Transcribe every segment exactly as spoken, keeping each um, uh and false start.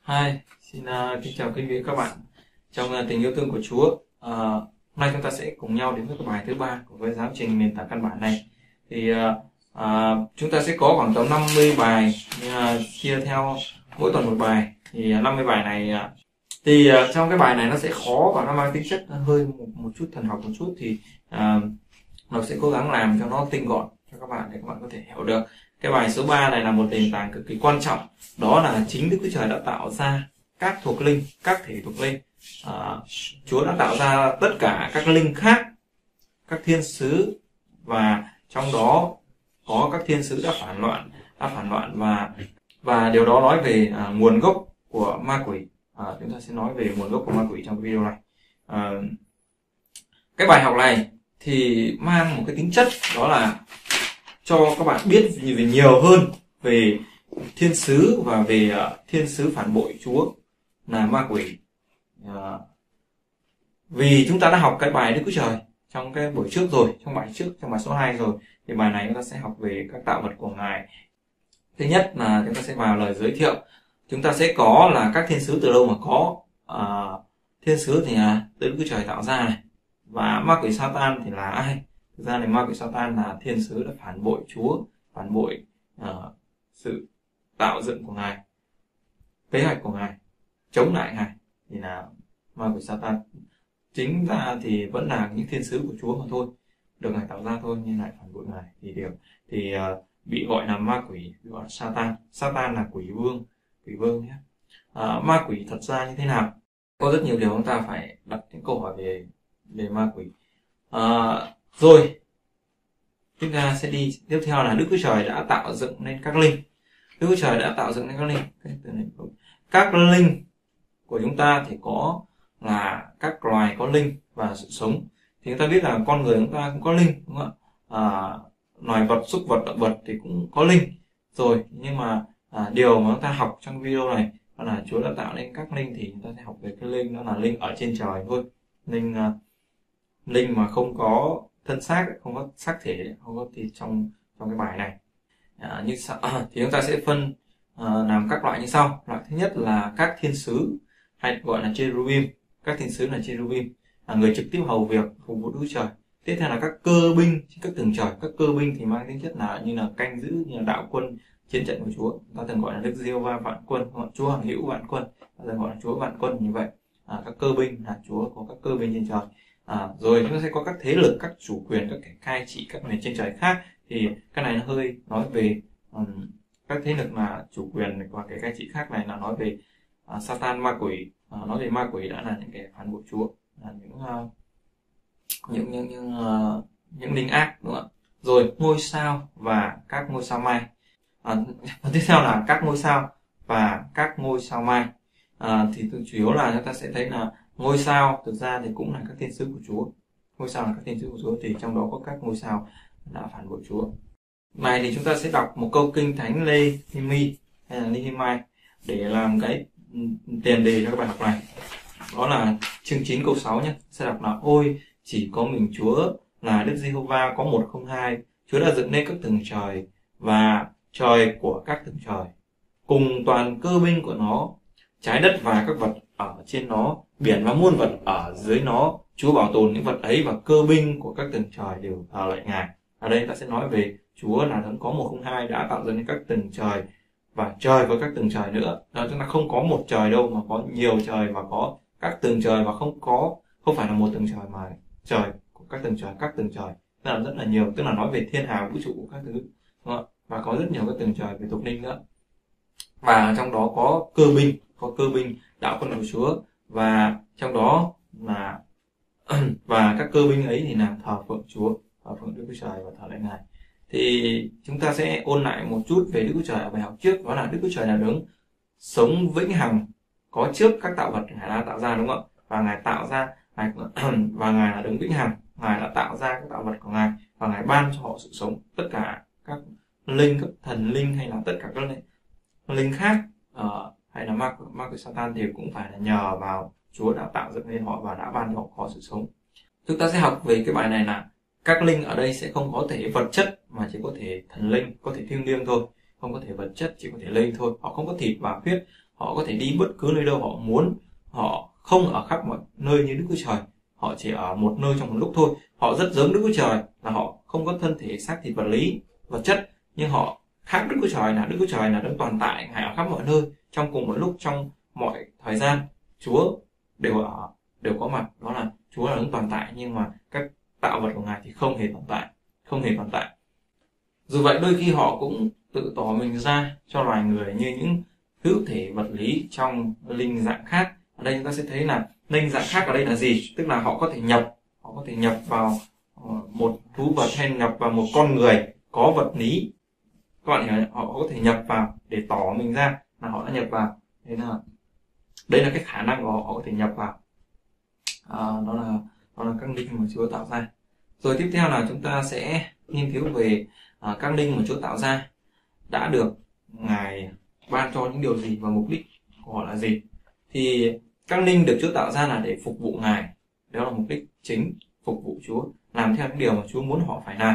Hi, xin uh, kính chào quý vị các bạn trong uh, tình yêu thương của Chúa. Uh, hôm nay chúng ta sẽ cùng nhau đến với cái bài thứ ba của cái giáo trình nền tảng căn bản này. Thì uh, uh, chúng ta sẽ có khoảng tầm năm mươi bài uh, chia theo mỗi tuần một bài. Thì uh, năm mươi bài này uh, thì uh, trong cái bài này nó sẽ khó và nó mang tính chất hơi một, một chút thần học một chút, thì uh, nó sẽ cố gắng làm cho nó tinh gọn cho các bạn để các bạn có thể hiểu được. Cái bài số ba này là một nền tảng cực kỳ quan trọng, đó là chính Đức Chúa Trời đã tạo ra các thuộc linh, các thể thuộc linh. À, Chúa đã tạo ra tất cả các linh khác, các thiên sứ, và trong đó có các thiên sứ đã phản loạn, đã phản loạn và và điều đó nói về à, nguồn gốc của ma quỷ. À, chúng ta sẽ nói về nguồn gốc của ma quỷ trong cái video này. À, cái bài học này thì mang một cái tính chất đó là cho các bạn biết về nhiều hơn về thiên sứ và về uh, thiên sứ phản bội Chúa là ma quỷ. Uh, vì chúng ta đã học cái bài Đức Chúa Trời trong cái buổi trước rồi, trong bài trước, trong bài số hai rồi, thì bài này chúng ta sẽ học về các tạo vật của Ngài. Thứ nhất là chúng ta sẽ vào lời giới thiệu. Chúng ta sẽ có là các thiên sứ từ đâu mà có. Uh, thiên sứ thì là Đức Chúa Trời tạo ra này, và ma quỷ Satan thì là ai? Thực ra này, ma quỷ Satan là thiên sứ đã phản bội Chúa, phản bội uh, sự tạo dựng của Ngài, kế hoạch của Ngài, chống lại Ngài, thì là ma quỷ Satan. Chính ra thì vẫn là những thiên sứ của Chúa mà thôi, được Ngài tạo ra thôi, nhưng lại phản bội Ngài, thì điều thì uh, bị gọi là ma quỷ, bị gọi là Satan. Satan là quỷ vương, quỷ vương nhé. Uh, ma quỷ thật ra như thế nào? Có rất nhiều điều chúng ta phải đặt những câu hỏi về về ma quỷ. Uh, Rồi, chúng ta sẽ đi tiếp theo là Đức Chúa Trời đã tạo dựng nên các linh. Đức Chúa Trời đã tạo dựng nên các linh. Các linh của chúng ta thì có là các loài có linh và sự sống. Thì chúng ta biết là con người chúng ta cũng có linh, đúng không ạ? À, loài vật, súc vật, động vật thì cũng có linh. Rồi, nhưng mà à, điều mà chúng ta học trong video này đó là Chúa đã tạo nên các linh, thì chúng ta sẽ học về cái linh đó là linh ở trên trời thôi. Linh uh, linh mà không có thân xác, không có xác thể, không có thịt trong trong cái bài này. À, như à, thì chúng ta sẽ phân à, làm các loại như sau. Loại thứ nhất là các thiên sứ, hay gọi là cherubim. Các thiên sứ là cherubim, là người trực tiếp hầu việc phục vụ Đức Chúa Trời. Tiếp theo là các cơ binh trên các tầng trời. Các cơ binh thì mang tính chất là như là canh giữ, như là đạo quân chiến trận của Chúa. Ta thường gọi là Đức Giê-hô-va vạn quân, gọi Chúa hằng hữu vạn quân, ta thường gọi là Chúa vạn quân như vậy. À, các cơ binh là Chúa có các cơ binh trên trời. À, rồi chúng ta sẽ có các thế lực, các chủ quyền, các kẻ cai trị các nền trên trời khác. Thì cái này nó hơi nói về um, các thế lực là chủ quyền và kẻ cai trị khác, này là nói về uh, Satan, ma quỷ. Uh, nói về ma quỷ đã là những kẻ phản bội Chúa, là những uh, những những những uh, những linh ác, đúng không ạ? Rồi ngôi sao và các ngôi sao mai. À, tiếp theo là các ngôi sao và các ngôi sao mai. À, thì chủ yếu là chúng ta sẽ thấy là ngôi sao thực ra thì cũng là các thiên sứ của Chúa. Ngôi sao là các thiên sứ của Chúa, thì trong đó có các ngôi sao đã phản bội Chúa. Này thì chúng ta sẽ đọc một câu kinh thánh Lê-hi-mi hay là Nehemi để làm cái tiền đề cho các bài học này. Đó là chương chín câu sáu nhé. Sẽ đọc là: ôi chỉ có mình Chúa là Đức Giê-hô-va có một không hai. Chúa đã dựng nên các tầng trời và trời của các tầng trời, cùng toàn cơ binh của nó, trái đất và các vật ở trên nó, biển và muôn vật ở dưới nó. Chúa bảo tồn những vật ấy, và cơ binh của các tầng trời đều thờ lạy Ngài. Ở đây ta sẽ nói về Chúa là Đấng có một không hai, đã tạo ra nên các tầng trời và trời có các tầng trời nữa. Đó, chúng ta không có một trời đâu, mà có nhiều trời và có các tầng trời, và không có không phải là một tầng trời mà trời của các tầng trời, các tầng trời tức là rất là nhiều, tức là nói về thiên hà vũ trụ của các thứ, đúng không? Và có rất nhiều các tầng trời về thuộc linh nữa. Và trong đó có cơ binh, có cơ binh đạo quân của Chúa, và trong đó là và các cơ binh ấy thì là thờ phượng Chúa, thờ phượng Đức Chúa Trời và thờ lạy Ngài. Thì chúng ta sẽ ôn lại một chút về Đức Chúa Trời ở bài học trước, đó là Đức Chúa Trời là Đấng sống vĩnh hằng, có trước các tạo vật Ngài đã tạo ra, đúng không ạ? Và Ngài tạo ra Ngài, và Ngài là Đấng vĩnh hằng, Ngài đã tạo ra các tạo vật của Ngài, và Ngài ban cho họ sự sống. Tất cả các linh, các thần linh hay là tất cả các linh, linh khác uh, hay là ma ma quỷ Satan thì cũng phải là nhờ vào Chúa đã tạo dựng nên họ và đã ban cho họ có sự sống. Chúng ta sẽ học về cái bài này là các linh ở đây sẽ không có thể vật chất, mà chỉ có thể thần linh, có thể thiêng liêng thôi, không có thể vật chất, chỉ có thể linh thôi. Họ không có thịt và huyết, họ có thể đi bất cứ nơi đâu họ muốn, họ không ở khắp mọi nơi như Đức Chúa Trời, họ chỉ ở một nơi trong một lúc thôi. Họ rất giống Đức Chúa Trời là họ không có thân thể xác thịt vật lý, vật chất, nhưng họ khác Đức Chúa Trời là Đức Chúa Trời là đấng toàn tại, Ngài ở khắp mọi nơi trong cùng một lúc, trong mọi thời gian. Chúa đều ở, đều có mặt, đó là Chúa là đấng toàn tại, nhưng mà các tạo vật của Ngài thì không hề tồn tại, không hề tồn tại. Dù vậy đôi khi họ cũng tự tỏ mình ra cho loài người như những hữu thể vật lý trong linh dạng khác. Ở đây chúng ta sẽ thấy là linh dạng khác ở đây là gì? Tức là họ có thể nhập, họ có thể nhập vào một thú vật hay nhập vào một con người có vật lý. Các bạn hiểu, họ có thể nhập vào để tỏ mình ra là họ đã nhập vào. Thế là đây là cái khả năng của họ, họ có thể nhập vào. À, đó là đó là các linh mà Chúa tạo ra. Rồi tiếp theo là chúng ta sẽ nghiên cứu về à, các linh mà Chúa tạo ra đã được Ngài ban cho những điều gì và mục đích của họ là gì. Thì các linh được Chúa tạo ra là để phục vụ Ngài, đó là mục đích chính, phục vụ Chúa, làm theo những điều mà Chúa muốn họ phải làm.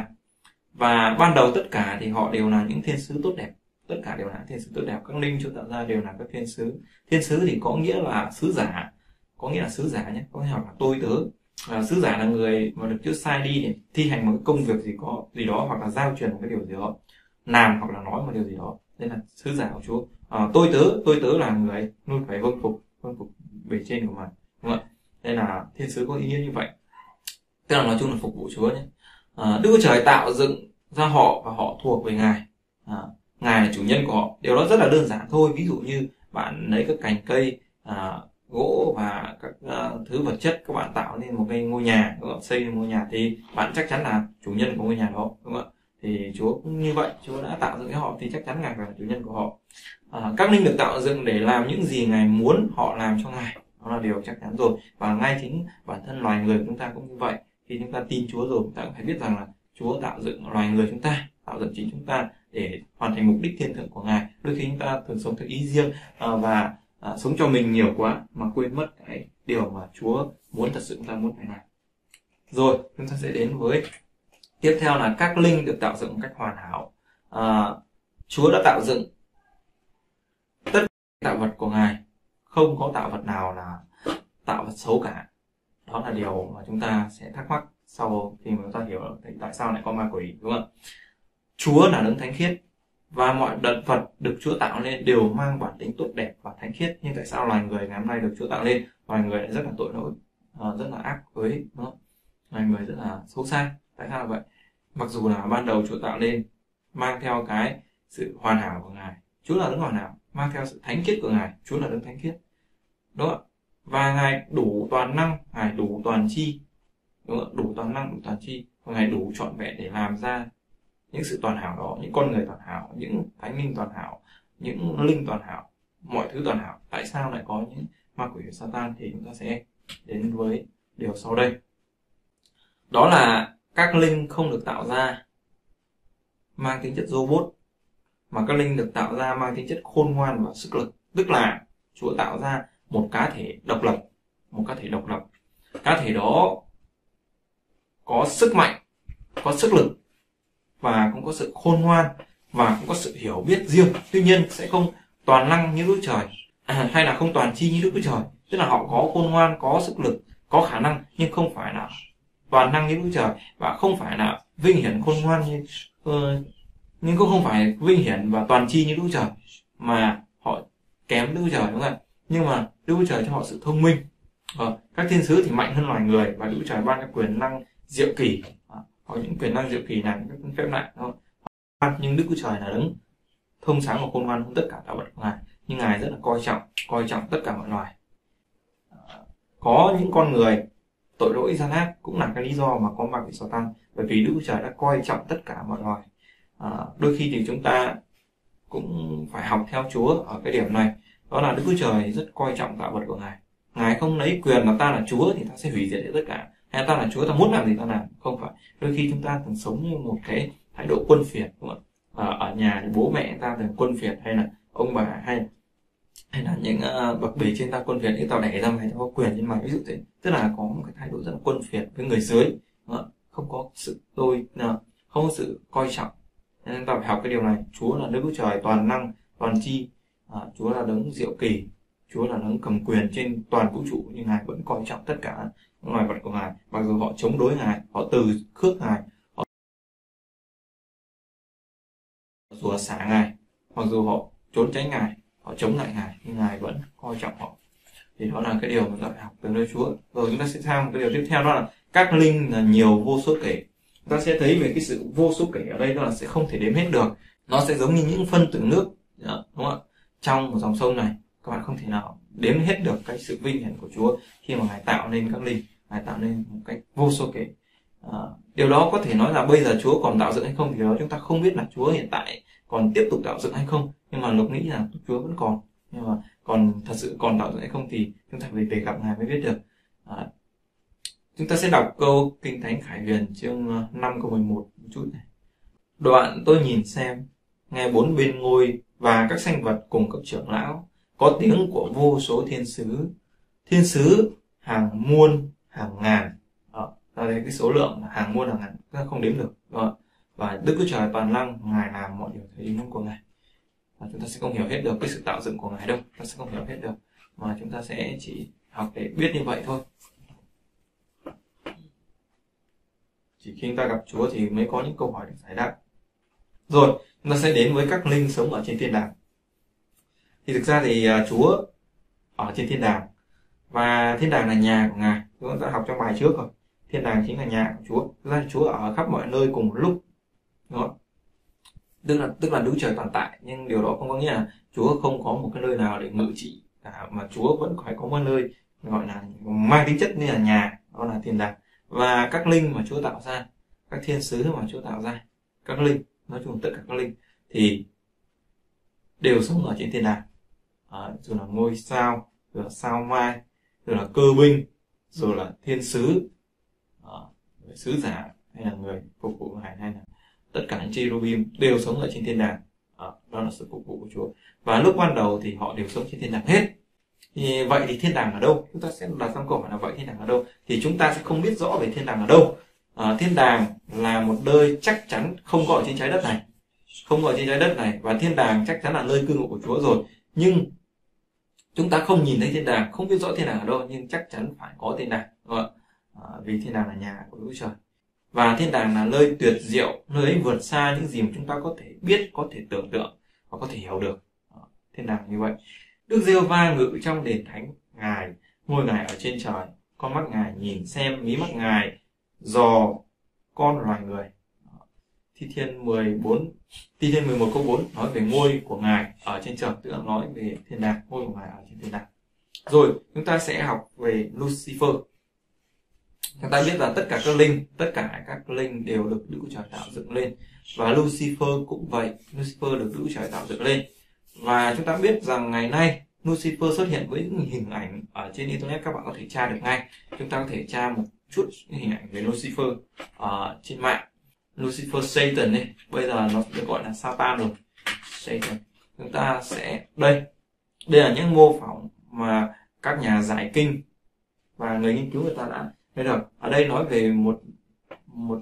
Và ban đầu tất cả thì họ đều là những thiên sứ tốt đẹp, tất cả đều là thiên sứ tốt đẹp. Các linh Chúa tạo ra đều là các thiên sứ. Thiên sứ thì có nghĩa là sứ giả, có nghĩa là sứ giả nhé, có nghĩa là tôi tớ. À, sứ giả là người mà được Chúa sai đi để thi hành một cái công việc gì có gì đó, hoặc là giao truyền một cái điều gì đó, làm hoặc là nói một điều gì đó. Đây là sứ giả của Chúa. À, tôi tớ, tôi tớ là người luôn phải vâng phục, vâng phục bề trên của mình, đúng không ạ? Đây là thiên sứ có ý nghĩa như vậy. Tức là nói chung là phục vụ Chúa nhé. À, Đức Chúa Trời tạo dựng ra họ và họ thuộc về Ngài. À, Ngài là chủ nhân của họ. Điều đó rất là đơn giản thôi. Ví dụ như bạn lấy các cành cây, à, gỗ và các uh, thứ vật chất, các bạn tạo nên một cái ngôi nhà, các bạn xây nên ngôi nhà thì bạn chắc chắn là chủ nhân của ngôi nhà đó, đúng không ạ? Thì Chúa cũng như vậy, Chúa đã tạo dựng họ thì chắc chắn Ngài phải là chủ nhân của họ. À, các linh được tạo dựng để làm những gì Ngài muốn họ làm cho Ngài, đó là điều chắc chắn rồi. Và ngay chính bản thân loài người chúng ta cũng như vậy. Khi chúng ta tin Chúa rồi, chúng ta cũng phải biết rằng là Chúa tạo dựng loài người chúng ta, tạo dựng chính chúng ta để hoàn thành mục đích thiên thượng của Ngài. Đôi khi chúng ta thường sống theo ý riêng à, và à, sống cho mình nhiều quá mà quên mất cái điều mà Chúa muốn thật sự chúng ta muốn phải làm. Rồi chúng ta sẽ đến với tiếp theo là các linh được tạo dựng một cách hoàn hảo. À, Chúa đã tạo dựng tất cả tạo vật của Ngài, không có tạo vật nào là tạo vật xấu cả. Đó là điều mà chúng ta sẽ thắc mắc sau khi mà chúng ta hiểu tại sao lại có ma quỷ, đúng không? Chúa là đấng thánh khiết và mọi vật vật được Chúa tạo nên đều mang bản tính tốt đẹp và thánh khiết. Nhưng tại sao loài người ngày hôm nay được Chúa tạo nên, loài người lại rất là tội lỗi, rất là ác với, đúng không? Loài người rất là xấu xa. Tại sao là vậy? Mặc dù là ban đầu Chúa tạo nên mang theo cái sự hoàn hảo của Ngài, Chúa là đấng hoàn hảo, mang theo sự thánh khiết của Ngài, Chúa là đấng thánh khiết, đúng không? Và Ngài đủ toàn năng, Ngài đủ toàn chi, đúng không? Đủ toàn năng, đủ toàn chi, và Ngài đủ trọn vẹn để làm ra những sự toàn hảo đó, những con người toàn hảo, những thánh linh toàn hảo, những linh toàn hảo, mọi thứ toàn hảo. Tại sao lại có những ma quỷ của Satan? Thì chúng ta sẽ đến với điều sau đây. Đó là các linh không được tạo ra mang tính chất robot, mà các linh được tạo ra mang tính chất khôn ngoan và sức lực. Tức là Chúa tạo ra một cá thể độc lập, một cá thể độc lập. Cá thể đó có sức mạnh, có sức lực, và cũng có sự khôn ngoan, và cũng có sự hiểu biết riêng. Tuy nhiên sẽ không toàn năng như Đức Trời, à, hay là không toàn chi như Đức Trời. Tức là họ có khôn ngoan, có sức lực, có khả năng, nhưng không phải là toàn năng như Đức Trời, và không phải là vinh hiển khôn ngoan như uh, nhưng cũng không phải vinh hiển và toàn chi như Đức Trời, mà họ kém Đức Trời, đúng không? Nhưng mà Đức Trời cho họ sự thông minh. Ờ, các thiên sứ thì mạnh hơn loài người, và Đức Trời ban các quyền năng diệu kỳ. Có những quyền năng diệu kỳ làm các phép lạ, đúng không? Nhưng Đức Chúa Trời là đấng thông sáng và khôn ngoan hơn tất cả tạo vật của Ngài, nhưng Ngài rất là coi trọng, coi trọng tất cả mọi loài. Có những con người tội lỗi gian ác cũng là cái lý do mà có ma quỷ Satan, bởi vì Đức Chúa Trời đã coi trọng tất cả mọi loài. À, đôi khi thì chúng ta cũng phải học theo Chúa ở cái điểm này, đó là Đức Chúa Trời rất coi trọng tạo vật của Ngài. Ngài không lấy quyền là ta là Chúa thì ta sẽ hủy diệt tất cả, hay ta là Chúa, ta muốn làm gì ta làm. Không phải. Đôi khi chúng ta thường sống như một cái thái độ quân phiệt, đúng không ạ? À, ở nhà thì bố mẹ ta thường quân phiệt, hay là ông bà, hay hay là những uh, bậc bề trên ta quân phiệt, như tao đẻ ra mày, tao có quyền trên mày, ví dụ thế. Tức là có một cái thái độ rất là quân phiệt với người dưới, đúng không? Không có sự đôi, không có sự coi trọng. Nên ta phải học cái điều này. Chúa là Đức Chúa Trời toàn năng, toàn chi, À, Chúa là đấng diệu kỳ, Chúa là đấng cầm quyền trên toàn vũ trụ, nhưng Ngài vẫn coi trọng tất cả những loài vật của Ngài. Mặc dù họ chống đối Ngài, họ từ khước Ngài, họ rủa xả Ngài, mặc dù họ trốn tránh Ngài, họ chống lại Ngài, nhưng Ngài vẫn coi trọng họ. Thì đó là cái điều mà ta phải học từ nơi Chúa. Rồi chúng ta sẽ sang một cái điều tiếp theo, đó là các linh là nhiều vô số kể. Ta sẽ thấy về cái sự vô số kể ở đây, đó là sẽ không thể đếm hết được. Nó sẽ giống như những phân tử nước, đúng không ạ? Trong một dòng sông này, các bạn không thể nào đếm hết được cái sự vinh hiển của Chúa khi mà Ngài tạo nên các linh, Ngài tạo nên một cách vô số kể. À, điều đó có thể nói là bây giờ Chúa còn tạo dựng hay không thì đó chúng ta không biết là Chúa hiện tại còn tiếp tục tạo dựng hay không. Nhưng mà Lục nghĩ là Chúa vẫn còn. Nhưng mà còn thật sự còn tạo dựng hay không thì chúng ta phải về gặp Ngài mới biết được. À, chúng ta sẽ đọc câu Kinh Thánh Khải Huyền chương năm câu mười một một chút này. Đoạn tôi nhìn xem, nghe bốn bên ngôi và các sanh vật cùng các trưởng lão, có tiếng của vô số thiên sứ, thiên sứ hàng muôn hàng ngàn. Đó, đây cái số lượng là hàng muôn hàng ngàn, chúng ta không đếm được. Đó. Và Đức Chúa Trời toàn năng, Ngài làm mọi điều theo ý muốn của Ngài. Và chúng ta sẽ không hiểu hết được cái sự tạo dựng của Ngài đâu, chúng ta sẽ không hiểu hết được, mà chúng ta sẽ chỉ học để biết như vậy thôi. Chỉ khi chúng ta gặp Chúa thì mới có những câu hỏi được giải đáp. Rồi, chúng ta sẽ đến với các linh sống ở trên thiên đàng. Thì thực ra thì Chúa ở trên thiên đàng, và thiên đàng là nhà của Ngài. Chúng ta đã học trong bài trước rồi. Thiên đàng chính là nhà của Chúa. Thực ra Chúa ở khắp mọi nơi cùng một lúc. Đúng không? Tức là tức là Đức Trời toàn tại, nhưng điều đó không có nghĩa là Chúa không có một cái nơi nào để ngự trị cả, mà Chúa vẫn phải có một nơi gọi là mang tính chất như là nhà, đó là thiên đàng. Và các linh mà Chúa tạo ra, các thiên sứ mà Chúa tạo ra, các linh, nói chung tất cả các linh thì đều sống ở trên thiên đàng. À, rồi là ngôi sao, rồi là sao mai, rồi là cơ binh, rồi là thiên sứ, à, sứ giả, hay là người phục vụ Ngài, hay là tất cả những cherubim đều sống ở trên thiên đàng. À, đó là sự phục vụ của Chúa. Và lúc ban đầu thì họ đều sống trên thiên đàng hết. Thì vậy thì thiên đàng ở đâu? Chúng ta sẽ đặt ra câu hỏi là vậy thiên đàng ở đâu? Thì chúng ta sẽ không biết rõ về thiên đàng ở đâu. À, thiên đàng là một nơi chắc chắn không có ở trên trái đất này, không có ở trên trái đất này, và thiên đàng chắc chắn là nơi cư ngụ của Chúa rồi. Nhưng chúng ta không nhìn thấy thiên đàng, không biết rõ thiên đàng ở đâu, nhưng chắc chắn phải có thiên đàng, đúng không? À, vì thiên đàng là nhà của Đức Trời. Và thiên đàng là nơi tuyệt diệu, nơi ấy vượt xa những gì mà chúng ta có thể biết, có thể tưởng tượng và có thể hiểu được. À, thiên đàng như vậy. Đức Giê-hô-va ngự trong đền thánh Ngài, ngôi Ngài ở trên trời, con mắt Ngài nhìn xem, mí mắt Ngài dò con loài người. Thi Thiên mười bốn, Thi Thiên mười một câu bốn nói về ngôi của Ngài ở trên trời, tức là nói về thiên đàng, ngôi của Ngài ở trên thiên đàng. Rồi chúng ta sẽ học về Lucifer. Chúng ta biết là tất cả các linh, tất cả các linh đều được Đức Chúa Trời tạo dựng lên, và Lucifer cũng vậy, Lucifer được Đức Chúa Trời tạo dựng lên. Và chúng ta biết rằng ngày nay Lucifer xuất hiện với những hình ảnh ở trên internet, các bạn có thể tra được ngay. Chúng ta có thể tra một chút những hình ảnh về Lucifer ở trên mạng. Lucifer Satan ấy, bây giờ nó được gọi là Satan rồi. Satan. Chúng ta sẽ đây, đây là những mô phỏng mà các nhà giải kinh và người nghiên cứu người ta đã thấy được. Ở đây nói về một một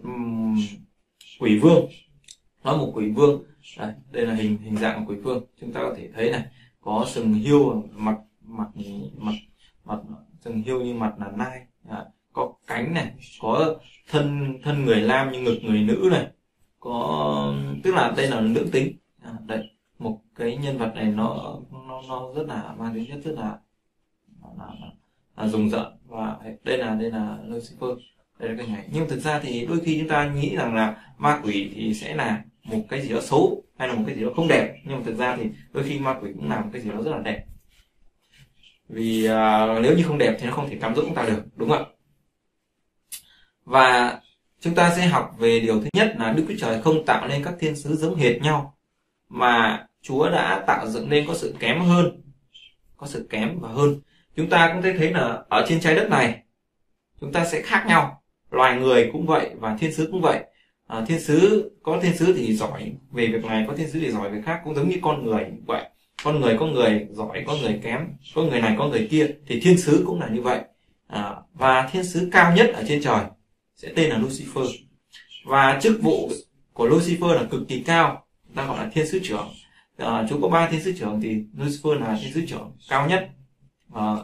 quỷ vương, nói một quỷ vương. Đây, đây là hình hình dạng của quỷ vương. Chúng ta có thể thấy này, có sừng hiêu, mặt mặt mặt mặt sừng hiêu như mặt là nai, à, có cánh này, có thân thân người nam như ngực người nữ này, có tức là đây là nữ tính. À, đây một cái nhân vật này nó nó nó rất là mang tính chất rất là là, là, là rùng rợn, và đây là đây là Lucifer, đây là cái này. Nhưng thực ra thì đôi khi chúng ta nghĩ rằng là ma quỷ thì sẽ là một cái gì đó xấu hay là một cái gì đó không đẹp, nhưng mà thực ra thì đôi khi ma quỷ cũng làm một cái gì đó rất là đẹp, vì uh, nếu như không đẹp thì nó không thể cám dỗ chúng ta được, đúng không ạ? Và chúng ta sẽ học về điều thứ nhất là Đức Chúa Trời không tạo nên các thiên sứ giống hệt nhau, mà Chúa đã tạo dựng nên có sự kém hơn, có sự kém và hơn. Chúng ta cũng thấy thấy là ở trên trái đất này chúng ta sẽ khác nhau, loài người cũng vậy và thiên sứ cũng vậy. À, thiên sứ có thiên sứ thì giỏi về việc này, có thiên sứ thì giỏi về khác, cũng giống như con người vậy. Con người có người giỏi, có người kém, có người này có người kia, thì thiên sứ cũng là như vậy. À, và thiên sứ cao nhất ở trên trời sẽ tên là Lucifer, và chức vụ của Lucifer là cực kỳ cao, ta gọi là thiên sứ trưởng. uh, Chúa có ba thiên sứ trưởng thì Lucifer là thiên sứ trưởng cao nhất. uh,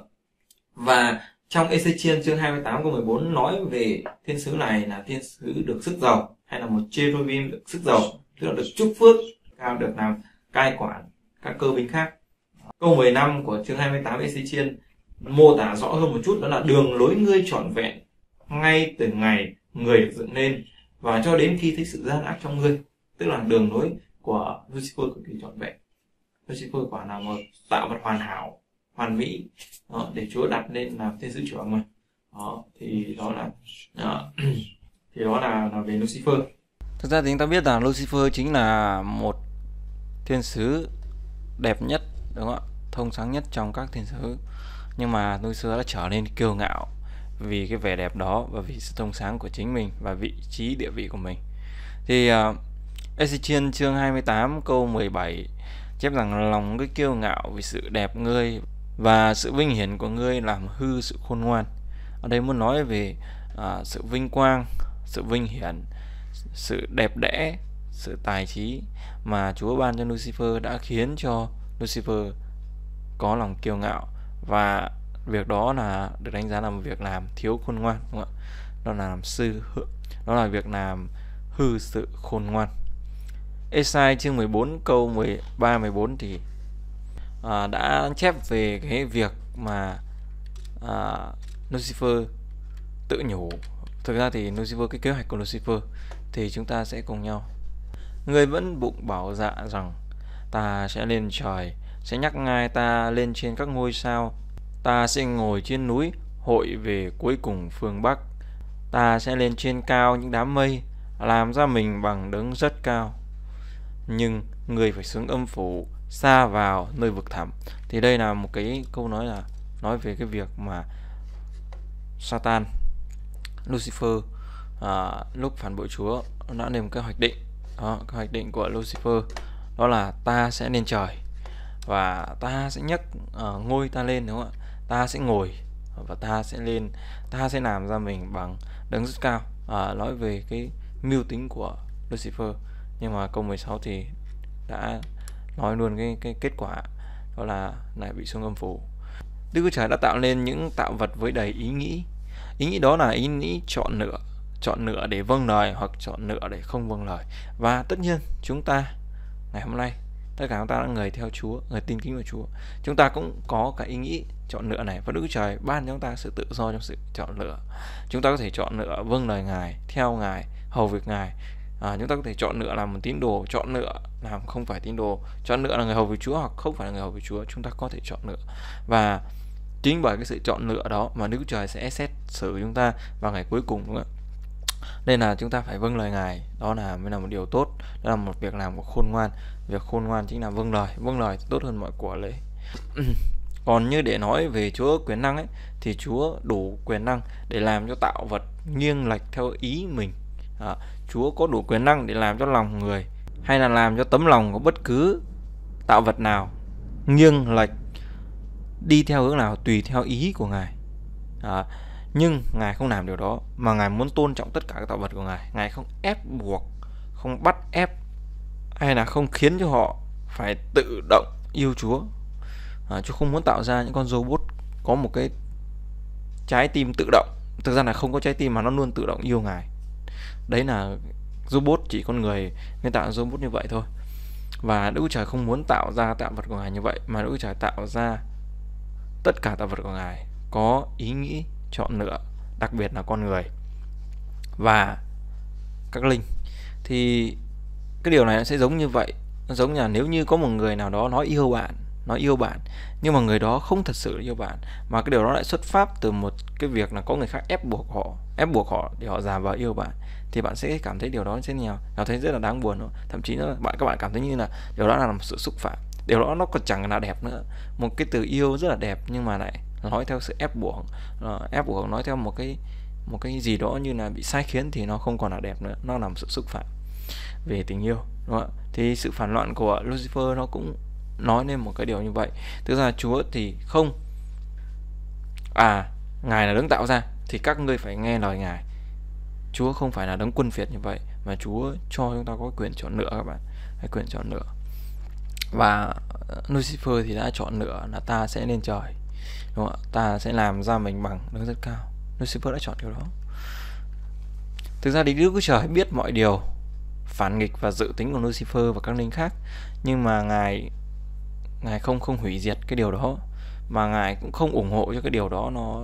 và trong Ê-xê-chiên chương hai mươi tám câu mười bốn nói về thiên sứ này là thiên sứ được sức giàu, hay là một cherubim được sức giàu, tức là được chúc phước cao, được làm cai quản các cơ binh khác. Câu mười lăm của chương hai mươi tám Ê-xê-chiên mô tả rõ hơn một chút, đó là đường lối ngươi trọn vẹn ngay từ ngày người được dựng nên và cho đến khi thấy sự gian ác trong ngươi. Tức là đường lối của Lucifer cực kỳ trọn vẹn. Lucifer quả là một tạo vật hoàn hảo, hoàn mỹ, đó, để Chúa đặt lên làm thiên sứ trưởng mà. Đó, thì đó là đó, thì đó là, là về Lucifer. Thực ra thì chúng ta biết rằng Lucifer chính là một thiên sứ đẹp nhất, đúng không ạ, thông sáng nhất trong các thiên sứ. Nhưng mà Lucifer đã trở nên kiêu ngạo vì cái vẻ đẹp đó và vì sự thông sáng của chính mình và vị trí địa vị của mình. Thì uh, Ê-xê-chiên chương hai mươi tám câu mười bảy chép rằng lòng ngươi kiêu ngạo vì sự đẹp ngươi và sự vinh hiển của ngươi làm hư sự khôn ngoan. Ở đây muốn nói về uh, sự vinh quang, sự vinh hiển, sự đẹp đẽ, sự tài trí mà Chúa ban cho Lucifer đã khiến cho Lucifer có lòng kiêu ngạo, và việc đó là được đánh giá là một việc làm thiếu khôn ngoan, đúng không ạ? Đó là làm sư đó là việc làm hư sự khôn ngoan. Ê-sai chương mười bốn câu mười ba mười bốn thì à, đã chép về cái việc mà à, Lucifer tự nhủ. Thực ra thì Lucifer, cái kế hoạch của Lucifer thì chúng ta sẽ cùng nhau. Người vẫn bụng bảo dạ rằng ta sẽ lên trời, sẽ nhắc ngai ta lên trên các ngôi sao, ta sẽ ngồi trên núi hội về cuối cùng phương Bắc, ta sẽ lên trên cao những đám mây, làm ra mình bằng đấng rất cao. Nhưng người phải xuống âm phủ, xa vào nơi vực thẳm. Thì đây là một cái câu nói là nói về cái việc mà Satan, Lucifer à, lúc phản bội Chúa đã lên một cái hoạch định. Đó, cái hoạch định của Lucifer đó là ta sẽ lên trời và ta sẽ nhấc uh, ngôi ta lên, đúng không ạ? Ta sẽ ngồi và ta sẽ lên, ta sẽ làm ra mình bằng đấng rất cao. À, nói về cái mưu tính của Lucifer. Nhưng mà câu mười sáu thì đã nói luôn cái, cái kết quả, đó là lại bị xuống âm phủ. Đức Chúa Trời đã tạo nên những tạo vật với đầy ý nghĩ. Ý nghĩ đó là ý nghĩ chọn lựa, chọn lựa để vâng lời hoặc chọn lựa để không vâng lời. Và tất nhiên chúng ta ngày hôm nay, tất cả chúng ta là người theo Chúa, người tin kính vào Chúa, chúng ta cũng có cái ý nghĩ chọn lựa này, và Đức Chúa Trời ban cho chúng ta sự tự do trong sự chọn lựa. Chúng ta có thể chọn lựa vâng lời Ngài, theo Ngài, hầu việc Ngài. À, chúng ta có thể chọn lựa làm một tín đồ, chọn lựa làm không phải tín đồ, chọn lựa là người hầu việc Chúa hoặc không phải là người hầu việc Chúa. Chúng ta có thể chọn lựa, và chính bởi cái sự chọn lựa đó mà Đức Chúa Trời sẽ xét xử chúng ta vào ngày cuối cùng, đúng không ạ? Nên là chúng ta phải vâng lời Ngài, đó là mới là một điều tốt, đó là một việc làm của khôn ngoan. Việc khôn ngoan chính là vâng lời, vâng lời tốt hơn mọi của lễ. Còn như để nói về Chúa quyền năng ấy, thì Chúa đủ quyền năng để làm cho tạo vật nghiêng lệch theo ý mình. À, Chúa có đủ quyền năng để làm cho lòng người hay là làm cho tấm lòng của bất cứ tạo vật nào nghiêng lệch đi theo hướng nào tùy theo ý của Ngài. À, nhưng Ngài không làm điều đó, mà Ngài muốn tôn trọng tất cả các tạo vật của Ngài. Ngài không ép buộc, không bắt ép, hay là không khiến cho họ phải tự động yêu Chúa. À, Chúa không muốn tạo ra những con robot có một cái trái tim tự động. Thực ra là không có trái tim mà nó luôn tự động yêu Ngài. Đấy là robot, chỉ con người nên tạo robot như vậy thôi. Và Đức Chúa Trời không muốn tạo ra tạo vật của Ngài như vậy, mà Đức Chúa Trời tạo ra tất cả tạo vật của Ngài có ý nghĩ chọn lựa, đặc biệt là con người và các linh. Thì cái điều này nó sẽ giống như vậy. Nó giống như là nếu như có một người nào đó nói yêu bạn, nói yêu bạn, nhưng mà người đó không thật sự yêu bạn, mà cái điều đó lại xuất phát từ một cái việc là có người khác ép buộc họ, ép buộc họ để họ giả vờ yêu bạn, thì bạn sẽ cảm thấy điều đó sẽ nhiều, cảm thấy rất là đáng buồn. Đó. Thậm chí là bạn các bạn cảm thấy như là điều đó là một sự xúc phạm. Điều đó nó còn chẳng là đẹp nữa. Một cái từ yêu rất là đẹp nhưng mà lại nói theo sự ép buộc, ép buộc nói theo một cái một cái gì đó như là bị sai khiến, thì nó không còn là đẹp nữa, nó là một sự xúc phạm về tình yêu, đúng không? Thì sự phản loạn của Lucifer nó cũng nói lên một cái điều như vậy. Thực ra Chúa thì không à Ngài là đấng tạo ra thì các ngươi phải nghe lời Ngài. Chúa không phải là đấng quân phiệt như vậy, mà Chúa cho chúng ta có quyền chọn lựa các bạn, hay quyền chọn lựa. Và Lucifer thì đã chọn lựa là ta sẽ lên trời, đúng không ạ? Ta sẽ làm ra mình bằng đấng rất cao. Lucifer đã chọn điều đó. Thực ra thì Đức Chúa Trời biết mọi điều phản nghịch và dự tính của Lucifer và các linh khác, nhưng mà ngài ngài không không hủy diệt cái điều đó, mà ngài cũng không ủng hộ cho cái điều đó nó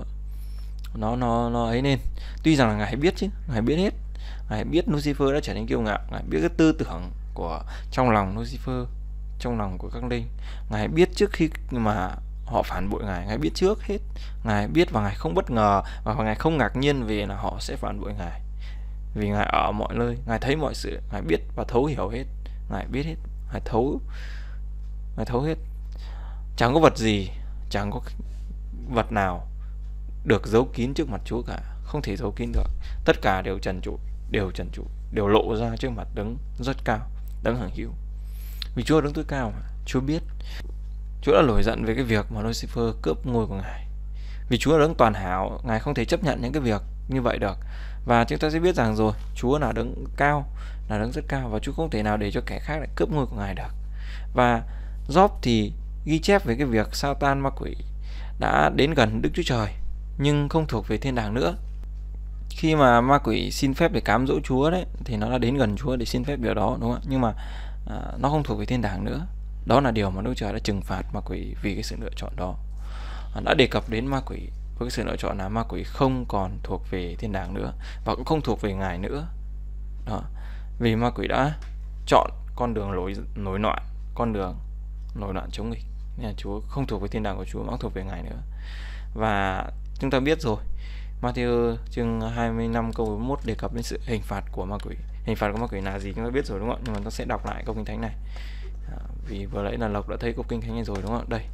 nó nó nó ấy nên. Tuy rằng là ngài biết chứ, ngài biết hết, ngài biết Lucifer đã trở nên kiêu ngạo, ngài biết cái tư tưởng của trong lòng Lucifer, trong lòng của các linh, ngài biết trước khi mà họ phản bội ngài, ngài biết trước hết, ngài biết và ngài không bất ngờ và ngài không ngạc nhiên vì là họ sẽ phản bội ngài, vì ngài ở mọi nơi, ngài thấy mọi sự, ngài biết và thấu hiểu hết, ngài biết hết, ngài thấu, ngài thấu hết. Chẳng có vật gì, chẳng có vật nào được giấu kín trước mặt Chúa cả, không thể giấu kín được. Tất cả đều trần trụi, đều trần trụi, đều lộ ra trước mặt đấng rất cao, đấng hằng hữu. Vì Chúa đấng tối cao mà, Chúa biết. Chúa đã nổi giận về cái việc mà Lucifer cướp ngôi của ngài. Vì Chúa đấng toàn hảo, ngài không thể chấp nhận những cái việc như vậy được. Và chúng ta sẽ biết rằng rồi, Chúa là đấng cao, là đấng rất cao, và Chúa không thể nào để cho kẻ khác lại cướp ngôi của ngài được. Và Job thì ghi chép về cái việc Satan, ma quỷ đã đến gần Đức Chúa Trời nhưng không thuộc về thiên đàng nữa. Khi mà ma quỷ xin phép để cám dỗ Chúa đấy, thì nó đã đến gần Chúa để xin phép điều đó, đúng không ạ? Nhưng mà à, nó không thuộc về thiên đàng nữa. Đó là điều mà Đức Chúa Trời đã trừng phạt ma quỷ vì cái sự lựa chọn đó. À, đã đề cập đến ma quỷ với cái sự lựa chọn là ma quỷ không còn thuộc về thiên đàng nữa và cũng không thuộc về ngài nữa. Đó. Vì ma quỷ đã chọn con đường lối nổi loạn, con đường nổi loạn chống nghịch, nên là Chúa không thuộc về thiên đàng của Chúa mà không thuộc về ngài nữa. Và chúng ta biết rồi, Matthew chương hai mươi lăm câu bốn mươi mốt đề cập đến sự hình phạt của ma quỷ. Hình phạt của ma quỷ là gì chúng ta biết rồi, đúng không? Nhưng mà ta sẽ đọc lại câu kinh thánh này, à, vì vừa nãy là Lộc đã thấy câu kinh thánh này rồi, đúng không? Đây.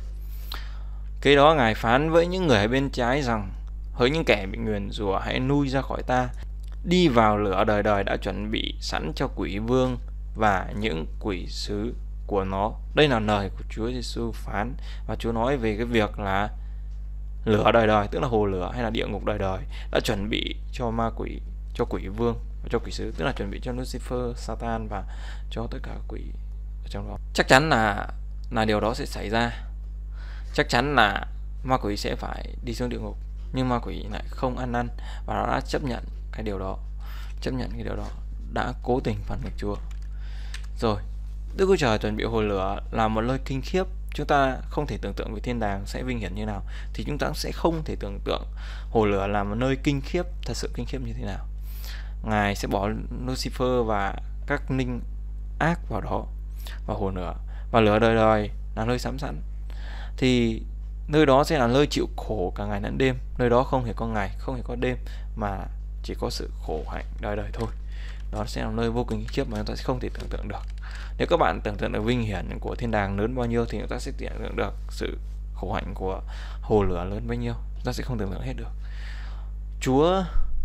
Kế đó ngài phán với những người ở bên trái rằng: hỡi những kẻ bị nguyền rủa, hãy lui ra khỏi ta, đi vào lửa đời đời đã chuẩn bị sẵn cho quỷ vương và những quỷ sứ của nó. Đây là lời của Chúa Giêsu phán, và Chúa nói về cái việc là lửa đời đời, tức là hồ lửa hay là địa ngục đời đời, đã chuẩn bị cho ma quỷ, cho quỷ vương và cho quỷ sứ, tức là chuẩn bị cho Lucifer, Satan và cho tất cả quỷ ở trong đó. Chắc chắn là là điều đó sẽ xảy ra. Chắc chắn là ma quỷ sẽ phải đi xuống địa ngục, nhưng ma quỷ lại không ăn năn và nó đã chấp nhận cái điều đó, chấp nhận cái điều đó, đã cố tình phản nghịch Chúa. Rồi, Đức Chúa Trời chuẩn bị hồ lửa là một nơi kinh khiếp. Chúng ta không thể tưởng tượng về thiên đàng sẽ vinh hiển như nào, thì chúng ta sẽ không thể tưởng tượng hồ lửa là một nơi kinh khiếp, thật sự kinh khiếp như thế nào. Ngài sẽ bỏ Lucifer và các linh ác vào đó, vào hồ lửa, và lửa đời đời là nơi sắm sẵn. Thì nơi đó sẽ là nơi chịu khổ cả ngày lẫn đêm. Nơi đó không hề có ngày, không hề có đêm, mà chỉ có sự khổ hạnh đời đời thôi. Đó sẽ là nơi vô cùng kinh khiếp mà chúng ta sẽ không thể tưởng tượng được. Nếu các bạn tưởng tượng được vinh hiển của thiên đàng lớn bao nhiêu, thì chúng ta sẽ tưởng tượng được sự khổ hạnh của hồ lửa lớn bao nhiêu. Chúng ta sẽ không tưởng tượng hết được. Chúa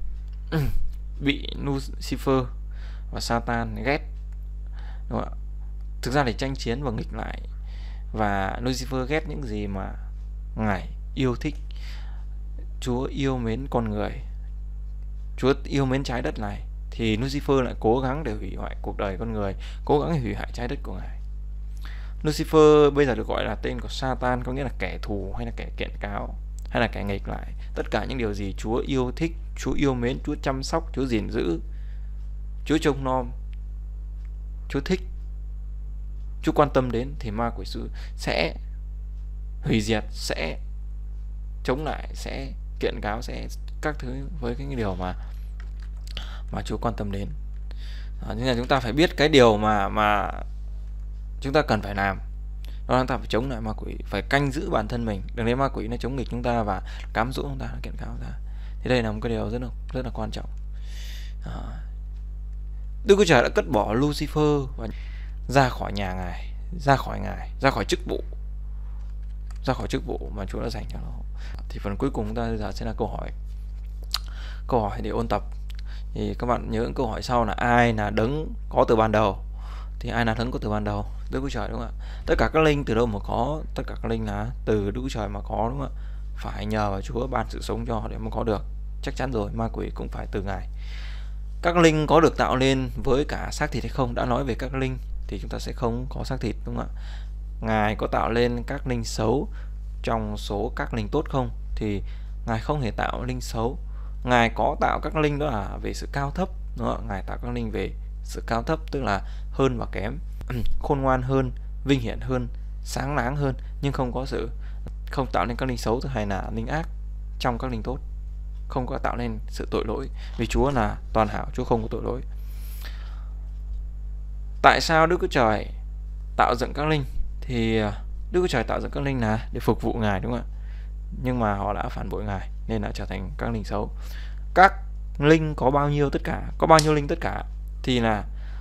bị Lucifer và Satan ghét, đúng không ạ? Thực ra để tranh chiến và nghịch lại. Và Lucifer ghét những gì mà Ngài yêu thích. Chúa yêu mến con người, Chúa yêu mến trái đất này, thì Lucifer lại cố gắng để hủy hoại cuộc đời con người, cố gắng để hủy hoại trái đất của Ngài. Lucifer bây giờ được gọi là tên của Satan, có nghĩa là kẻ thù hay là kẻ kiện cáo hay là kẻ nghịch lại. Tất cả những điều gì Chúa yêu thích, Chúa yêu mến, Chúa chăm sóc, Chúa gìn giữ, Chúa trông nom, Chúa thích, Chúa quan tâm đến, thì ma quỷ sứ sẽ hủy diệt, sẽ chống lại, sẽ kiện cáo, sẽ các thứ với cái điều mà mà Chúa quan tâm đến. À, nên là chúng ta phải biết cái điều mà mà chúng ta cần phải làm. Đó là chúng ta phải chống lại ma quỷ, phải canh giữ bản thân mình, đừng để ma quỷ nó chống nghịch chúng ta và cám dỗ chúng ta, kiện cáo chúng ta. Thì đây là một cái điều rất là rất là quan trọng. À, Đức Chúa Trời đã cất bỏ Lucifer và ra khỏi nhà Ngài, ra khỏi Ngài, ra khỏi chức vụ, ra khỏi chức vụ mà Chúa đã dành cho nó. Thì phần cuối cùng chúng ta bây giờ sẽ là câu hỏi, câu hỏi để ôn tập. Thì các bạn nhớ những câu hỏi sau là ai là đấng có từ ban đầu. Thì ai là đấng có từ ban đầu? Đức Chúa Trời, đúng không ạ? Tất cả các linh từ đâu mà có? Tất cả các linh là từ Đức Chúa Trời mà có, đúng không ạ? Phải nhờ vào Chúa ban sự sống cho để mà có được. Chắc chắn rồi, ma quỷ cũng phải từ Ngài. Các linh có được tạo nên với cả xác thịt hay không? Đã nói về các linh thì chúng ta sẽ không có xác thịt, đúng không ạ? Ngài có tạo lên các linh xấu trong số các linh tốt không? Thì Ngài không hề tạo linh xấu. Ngài có tạo các linh đó là về sự cao thấp, đúng không? Ngài tạo các linh về sự cao thấp, tức là hơn và kém, khôn ngoan hơn, vinh hiển hơn, sáng láng hơn, nhưng không có sự không tạo nên các linh xấu hay là linh ác trong các linh tốt, không có tạo nên sự tội lỗi, vì Chúa là toàn hảo, Chúa không có tội lỗi. Tại sao Đức Chúa Trời tạo dựng các linh? Thì Đức Chúa Trời tạo dựng các linh là để phục vụ Ngài, đúng không ạ? Nhưng mà họ đã phản bội Ngài nên đã trở thành các linh xấu. Các linh có bao nhiêu tất cả? Có bao nhiêu linh tất cả? Thì là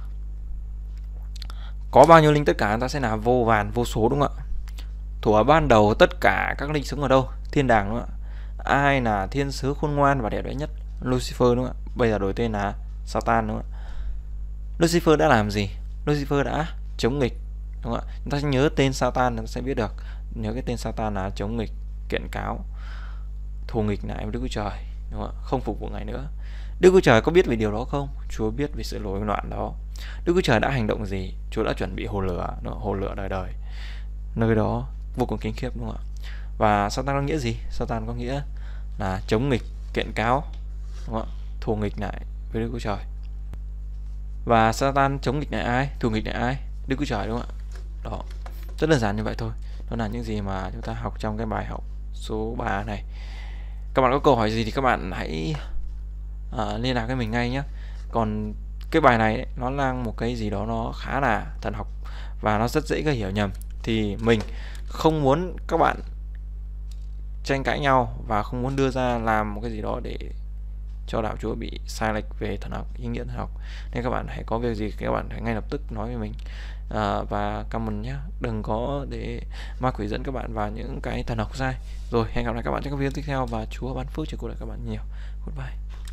có bao nhiêu linh tất cả chúng ta sẽ là vô vàn vô số, đúng không ạ? Thuở ban đầu tất cả các linh sống ở đâu? Thiên đàng, đúng không ạ? Ai là thiên sứ khôn ngoan và đẹp đẽ nhất? Lucifer, đúng không ạ? Bây giờ đổi tên là Satan, đúng không ạ? Lucifer đã làm gì? Lucifer đã chống nghịch, đúng không ạ? Chúng ta sẽ nhớ tên Satan, chúng ta sẽ biết được. Nhớ cái tên Satan là chống nghịch, kiện cáo, thù nghịch lại với Đức Chúa Trời, đúng không ạ? Không phục vụ Ngài nữa. Đức Chúa Trời có biết về điều đó không? Chúa biết về sự lỗi loạn đó. Đức Chúa Trời đã hành động gì? Chúa đã chuẩn bị hồ lửa, hồ lửa đời đời, nơi đó vô cùng kinh khiếp, đúng không ạ? Và Satan có nghĩa gì? Satan có nghĩa là chống nghịch, kiện cáo, đúng không ạ? Thù nghịch lại với Đức Chúa Trời. Và Satan chống nghịch lại ai? Thù nghịch lại ai? Đức Chúa Trời, đúng không ạ? Đó, rất đơn giản như vậy thôi. Đó là những gì mà chúng ta học trong cái bài học số ba này. Các bạn có câu hỏi gì thì các bạn hãy uh, liên lạc với mình ngay nhé. Còn cái bài này ấy, nó là một cái gì đó nó khá là thần học và nó rất dễ gây hiểu nhầm. Thì mình không muốn các bạn tranh cãi nhau và không muốn đưa ra làm một cái gì đó để cho đạo Chúa bị sai lệch về thần học, ý nghĩa thần học. Nên các bạn hãy có việc gì các bạn hãy ngay lập tức nói với mình. À, và comment nhé, đừng có để ma quỷ dẫn các bạn vào những cái thần học sai. Rồi hẹn gặp lại các bạn trong các video tiếp theo và Chúa ban phước cho cuộc đời các bạn nhiều. Goodbye.